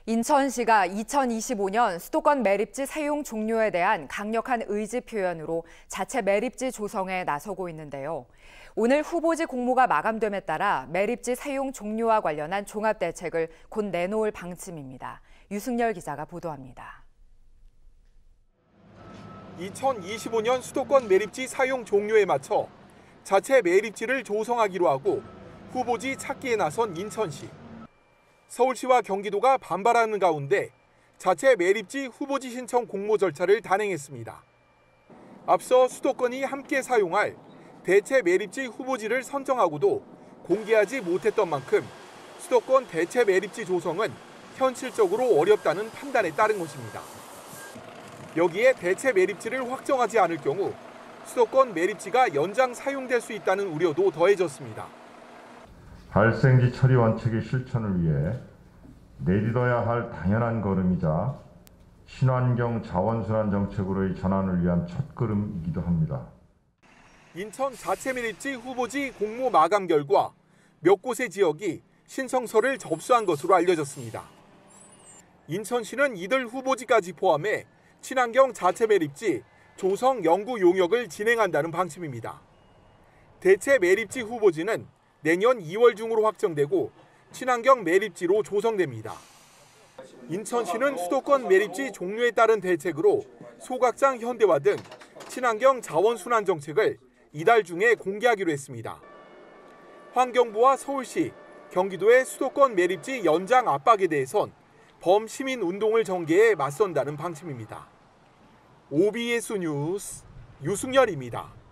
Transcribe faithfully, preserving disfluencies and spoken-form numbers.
인천시가 이천이십오 년 수도권 매립지 사용 종료에 대한 강력한 의지 표현으로 자체 매립지 조성에 나서고 있는데요. 오늘 후보지 공모가 마감됨에 따라 매립지 사용 종료와 관련한 종합대책을 곧 내놓을 방침입니다. 유승열 기자가 보도합니다. 이천이십오 년 수도권 매립지 사용 종료에 맞춰 자체 매립지를 조성하기로 하고 후보지 찾기에 나선 인천시. 서울시와 경기도가 반발하는 가운데 자체 매립지 후보지 신청 공모 절차를 단행했습니다. 앞서 수도권이 함께 사용할 대체 매립지 후보지를 선정하고도 공개하지 못했던 만큼 수도권 대체 매립지 조성은 현실적으로 어렵다는 판단에 따른 것입니다. 여기에 대체 매립지를 확정하지 않을 경우 수도권 매립지가 연장 사용될 수 있다는 우려도 더해졌습니다. 발생지 처리 원칙의 실천을 위해 내딛어야 할 당연한 걸음이자 친환경 자원순환 정책으로의 전환을 위한 첫걸음이기도 합니다. 인천 자체 매립지 후보지 공모 마감 결과 몇 곳의 지역이 신청서를 접수한 것으로 알려졌습니다. 인천시는 이들 후보지까지 포함해 친환경 자체 매립지 조성 연구 용역을 진행한다는 방침입니다. 대체 매립지 후보지는 내년 이월 중으로 확정되고 친환경 매립지로 조성됩니다. 인천시는 수도권 매립지 종료에 따른 대책으로 소각장 현대화 등 친환경 자원순환 정책을 이달 중에 공개하기로 했습니다. 환경부와 서울시, 경기도의 수도권 매립지 연장 압박에 대해선 범시민 운동을 전개해 맞선다는 방침입니다. 오비에스 뉴스 유승열입니다.